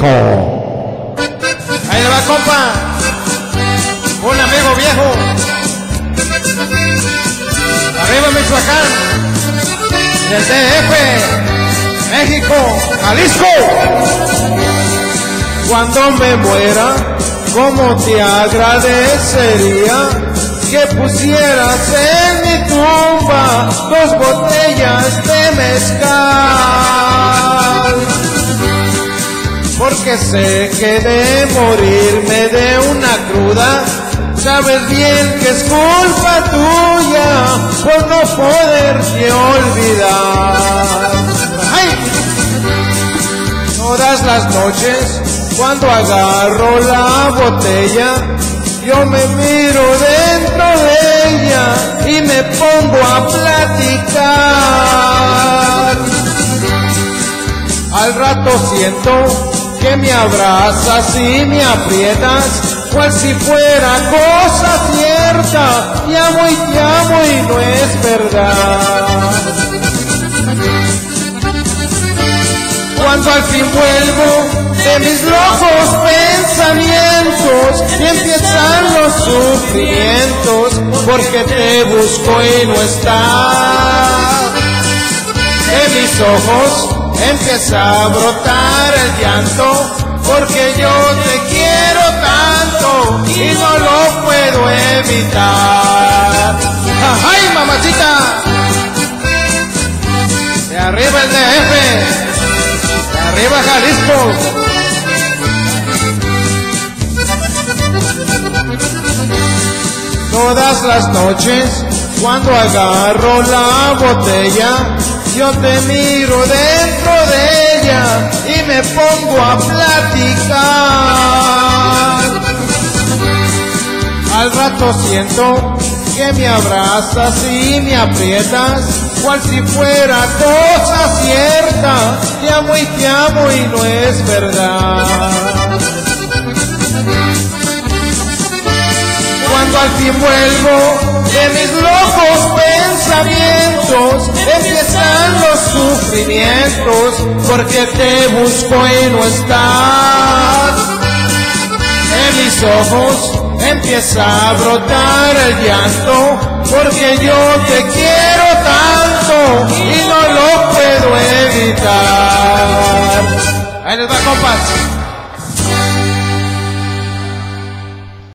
viejo. Ahí le va, compa. Un amigo viejo. Arriba Michoacán. Del DF. México. Jalisco. Cuando me muera, ¿cómo te agradecería que pusieras en mi tumba 2 botellas de mezcal? Porque sé que de morirme de una cruda, sabes bien que es culpa tuya por no poderte olvidar. ¡Ay! Todas las noches, cuando agarro la botella, yo me miro dentro de ella y me pongo a platicar. Al rato siento que me abrazas y me aprietas, cual si fuera cosa cierta. Te amo y no es verdad. Cuando al fin vuelvo de mis locos pensamientos y empiezan los sufrimientos, porque te busco y no estás. De mis ojos empieza a brotar el llanto, porque yo te quiero tanto y no lo puedo evitar. ¡Ay, mamacita! De arriba el DF, de arriba Jalisco. Todas las noches, cuando agarro la botella, yo te miro dentro de ella y me pongo a platicar. Al rato siento que me abrazas y me aprietas, cual si fuera cosa cierta. Te amo y no es verdad. Cuando al fin vuelvo de mis locos pensamientos, empiezan los sufrimientos, porque te busco y no estás. En mis ojos empieza a brotar el llanto, porque yo te quiero tanto y no lo puedo evitar. Ahí les va, compas.